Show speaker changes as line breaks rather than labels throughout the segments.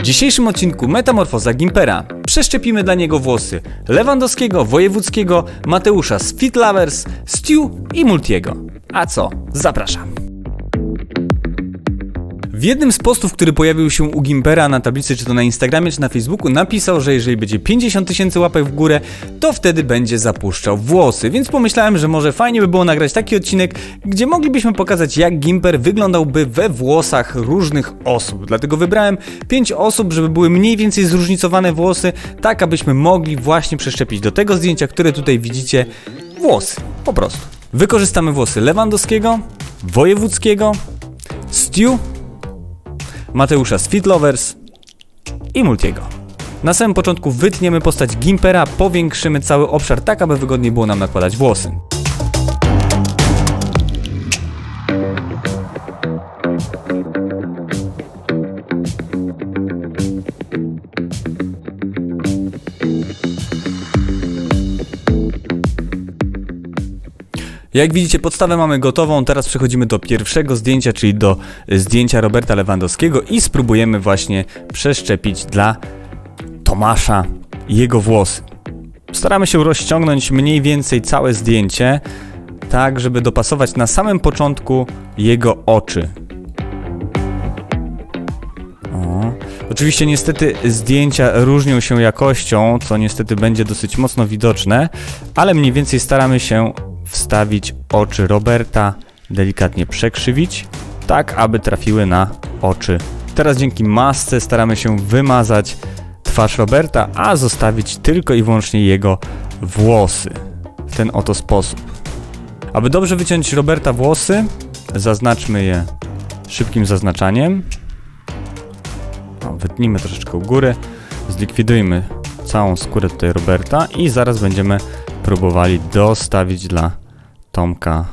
dzisiejszym odcinku Metamorfoza Gimpera. Przeszczepimy dla niego włosy Lewandowskiego, Wojewódzkiego, Mateusza z Fit Lovers, Stu i Multiego. A co? Zapraszam. W jednym z postów, który pojawił się u Gimpera na tablicy, czy to na Instagramie, czy na Facebooku, napisał, że jeżeli będzie 50 000 łapek w górę, to wtedy będzie zapuszczał włosy. Więc pomyślałem, że może fajnie by było nagrać taki odcinek, gdzie moglibyśmy pokazać, jak Gimper wyglądałby we włosach różnych osób. Dlatego wybrałem 5 osób, żeby były mniej więcej zróżnicowane włosy, tak abyśmy mogli właśnie przeszczepić do tego zdjęcia, które tutaj widzicie, włosy. Po prostu. Wykorzystamy włosy Lewandowskiego, Wojewódzkiego, Stu, Mateusza z Fit Lovers i Multiego. Na samym początku wytniemy postać Gimpera, powiększymy cały obszar tak, aby wygodniej było nam nakładać włosy. Jak widzicie, podstawę mamy gotową, teraz przechodzimy do pierwszego zdjęcia, czyli do zdjęcia Roberta Lewandowskiego i spróbujemy właśnie przeszczepić dla Tomasza jego włosy. Staramy się rozciągnąć mniej więcej całe zdjęcie, tak żeby dopasować na samym początku jego oczy. Oczywiście niestety zdjęcia różnią się jakością, co niestety będzie dosyć mocno widoczne, ale mniej więcej staramy się wstawić oczy Roberta, delikatnie przekrzywić, tak aby trafiły na oczy. Teraz dzięki masce staramy się wymazać twarz Roberta, a zostawić tylko i wyłącznie jego włosy. W ten oto sposób. Aby dobrze wyciąć Roberta włosy, zaznaczmy je szybkim zaznaczaniem. Wytnijmy troszeczkę u góry, zlikwidujmy całą skórę tutaj Roberta i zaraz będziemy próbowali dostawić dla Tomka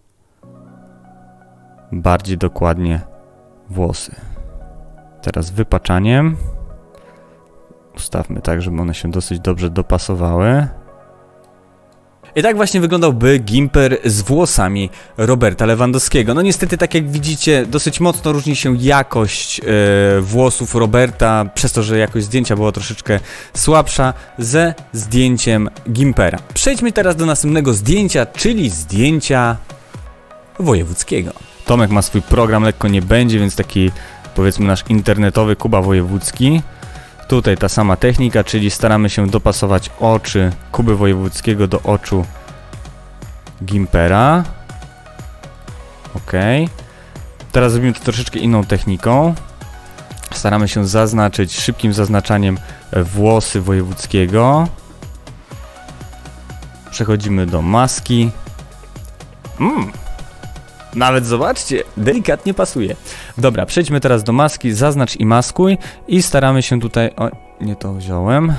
bardziej dokładnie włosy. Teraz wypaczaniem ustawmy tak, żeby one się dosyć dobrze dopasowały. I tak właśnie wyglądałby Gimper z włosami Roberta Lewandowskiego. No niestety, tak jak widzicie, dosyć mocno różni się jakość włosów Roberta, przez to, że jakość zdjęcia była troszeczkę słabsza, ze zdjęciem Gimpera. Przejdźmy teraz do następnego zdjęcia, czyli zdjęcia Wojewódzkiego. Tomek ma swój program, lekko nie będzie, więc taki, powiedzmy, nasz internetowy Kuba Wojewódzki. Tutaj ta sama technika, czyli staramy się dopasować oczy Kuby Wojewódzkiego do oczu Gimpera. Ok. Teraz zrobimy to troszeczkę inną techniką. Staramy się zaznaczyć szybkim zaznaczaniem włosy Wojewódzkiego. Przechodzimy do maski. Nawet zobaczcie, delikatnie pasuje. Dobra, przejdźmy teraz do maski, zaznacz i maskuj i staramy się tutaj... O, nie to wziąłem.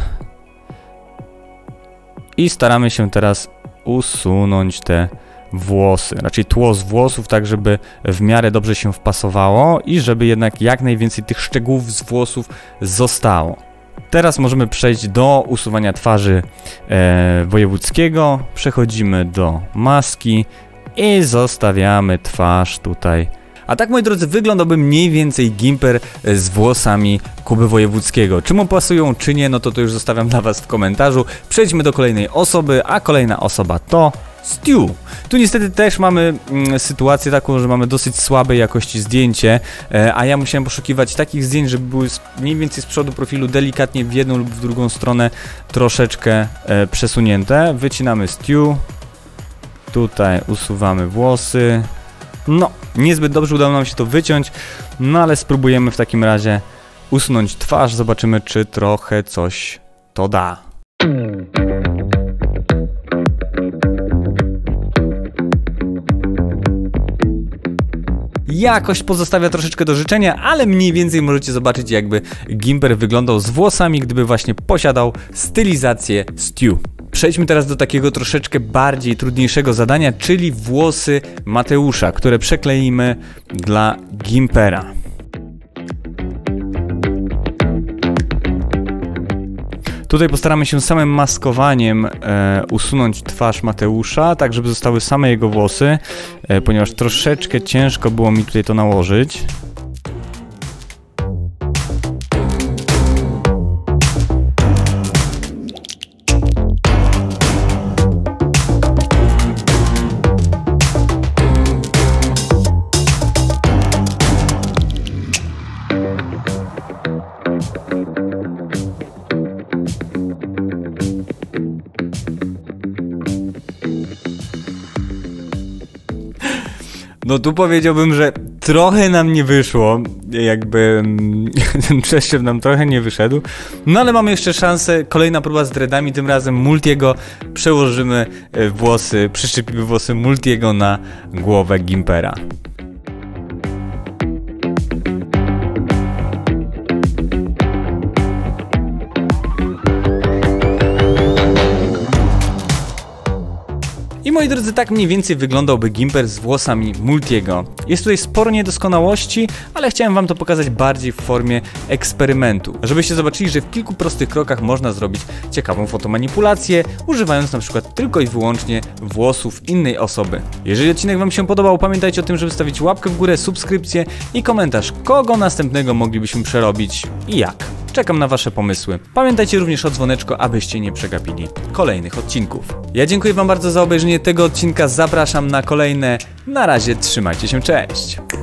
I staramy się teraz usunąć te włosy, raczej tło z włosów, tak żeby w miarę dobrze się wpasowało i żeby jednak jak najwięcej tych szczegółów z włosów zostało. Teraz możemy przejść do usuwania twarzy Wojewódzkiego. Przechodzimy do maski i zostawiamy twarz tutaj. A tak, moi drodzy, wyglądałby mniej więcej Gimper z włosami Kuby Wojewódzkiego. Czy mu pasują, czy nie, no to już zostawiam dla was w komentarzu. Przejdźmy do kolejnej osoby, a kolejna osoba to Stu. Tu niestety też mamy sytuację taką, że mamy dosyć słabej jakości zdjęcie, a ja musiałem poszukiwać takich zdjęć, żeby były mniej więcej z przodu profilu delikatnie w jedną lub w drugą stronę troszeczkę przesunięte. Wycinamy Stu. Tutaj usuwamy włosy. No, niezbyt dobrze udało nam się to wyciąć, no ale spróbujemy w takim razie usunąć twarz, zobaczymy, czy trochę coś to da. Jakość pozostawia troszeczkę do życzenia, ale mniej więcej możecie zobaczyć, jakby Gimper wyglądał z włosami, gdyby właśnie posiadał stylizację Stu. Przejdźmy teraz do takiego troszeczkę bardziej trudniejszego zadania, czyli włosy Mateusza, które przekleimy dla Gimpera. Tutaj postaramy się samym maskowaniem usunąć twarz Mateusza, tak żeby zostały same jego włosy, ponieważ troszeczkę ciężko było mi tutaj to nałożyć. No tu powiedziałbym, że trochę nam nie wyszło, jakby ten przeszczep nam trochę nie wyszedł, no ale mamy jeszcze szansę, kolejna próba z dreadami, tym razem Multiego, przełożymy włosy, przyszczepimy włosy Multiego na głowę Gimpera. I moi drodzy, tak mniej więcej wyglądałby Gimper z włosami Multiego. Jest tutaj sporo niedoskonałości, ale chciałem wam to pokazać bardziej w formie eksperymentu, żebyście zobaczyli, że w kilku prostych krokach można zrobić ciekawą fotomanipulację, używając na przykład tylko i wyłącznie włosów innej osoby. Jeżeli odcinek wam się podobał, pamiętajcie o tym, żeby stawić łapkę w górę, subskrypcję i komentarz, kogo następnego moglibyśmy przerobić i jak. Czekam na wasze pomysły. Pamiętajcie również o dzwoneczku, abyście nie przegapili kolejnych odcinków. Ja dziękuję wam bardzo za obejrzenie tego odcinka, zapraszam na kolejne. Na razie, trzymajcie się, cześć!